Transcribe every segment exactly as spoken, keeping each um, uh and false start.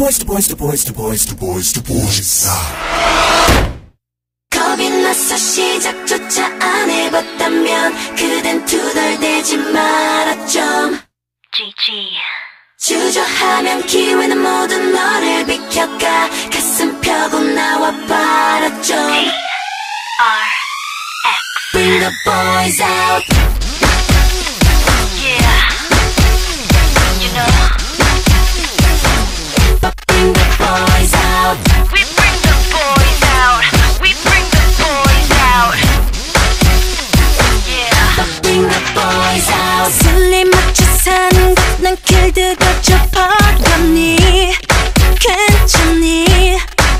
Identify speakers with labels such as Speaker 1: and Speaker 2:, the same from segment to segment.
Speaker 1: boys, the boys, the boys, the boys, the boys, the boys.
Speaker 2: 겁이 나서 시작조차 안 해봤다면 그댄 투덜대지 마라 좀. 지지. 주저하면 기회는 모두 너를 비켜가. 가슴 펴고 나와 봐라 좀. T R X. Bring the boys out. Yeah. You know. Bring the boys out. We bring the boys out. We bring the boys out. Yeah. Bring the boys out. 슬림 맞춰 사는 것 난 길들여 접어가니 괜찮니?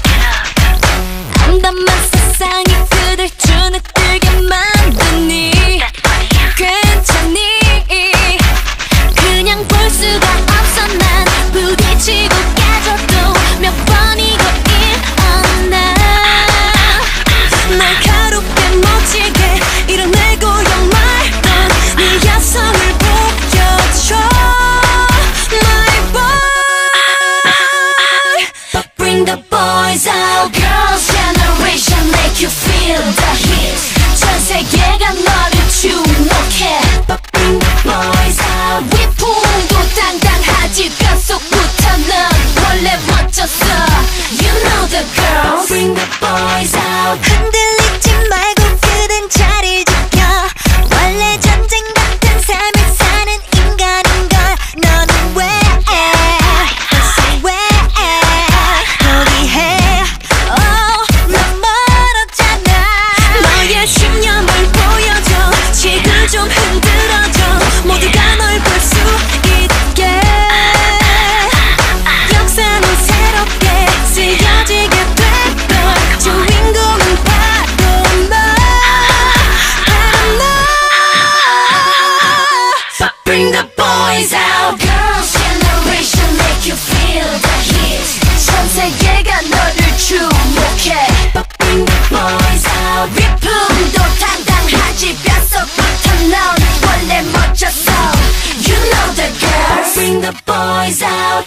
Speaker 2: 암담한 세상이 그댈 주눅들게 만드니 괜찮니? 그냥 볼 수가 없어 난 부딪히고 깨져도 몇 번이고 일어나 날카롭게 멋지게 이뤄내고요 말던 네 야성을 보여줘 my boy. But bring the boys out. Girls generation make you feel the heat. 전 세계가 너를 주목해. But bring the boys out. 위풍도 당당하지 뼛속부터 넌 원래 멋졌어. You know the girls. Bring the boys out. 흔들리지 말고 그댄 자리 지켜. 원래 전쟁 같은 삶을 사는 인간인걸. 너는 왜 대체 왜 포기해. Oh 난 멀었잖아. 너의 신념을 보여줘. 지금 좀 흔들어줘. 모두가 널 볼 수 있게. 역사는 새롭게 쓰여지게 됐던 주인공은 바로 너 바로 너. But bring the boys out. Girls generation make you feel the heat. 전 세계가 너를 주목해. But bring the boys out. 위풍도 당당하지 뼛속부터 넌 원래 멋졌어. You know the girls. Bring the boys out.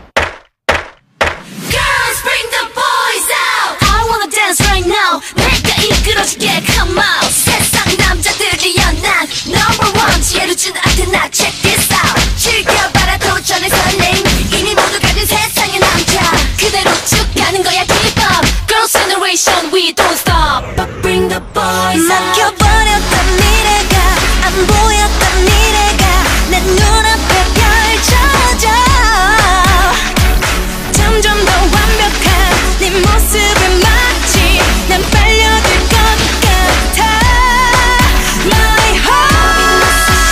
Speaker 2: Girls bring the boys out. I wanna dance right now. 내가 이끌어줄게 come out. 세상 남자들이여 난 number one. 지혜로 준 아테나 check this out. 즐겨봐라 도전의 설렘. 이미 모두 가진 세상의 남자. 그대로 쭉 가는 거야 keep up. Girls generation we don't stop. But bring the boys out. 막혀버렸던 미래가 안 보였던 미래가 내 눈앞에 펼쳐져. 점점 더 완벽한 네 모습에 마치 난 빨려들 것 같아. My heart.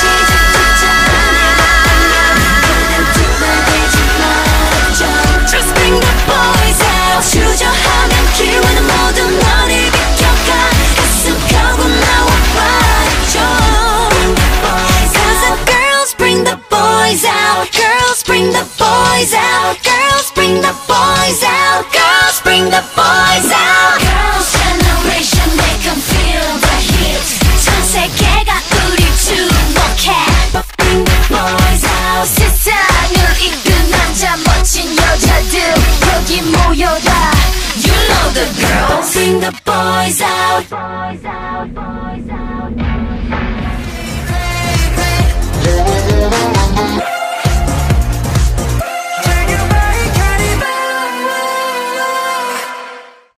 Speaker 2: Just bring the boys out. 주저하면 기회는 모두 너를 비켜가. 가슴 펴고 나와 봐줘. Cause the girls bring the boys out. Girls bring the boys out. Girls bring the boys out. Girls bring the boys out. Girls generation make them feel the heat. 전 세계가 우리 주목해. But bring the boys out. 세상을 이끈 남자 멋진 여자들 여기 모여라. You know the girls. Bring the boys out. Boys out. Boys out.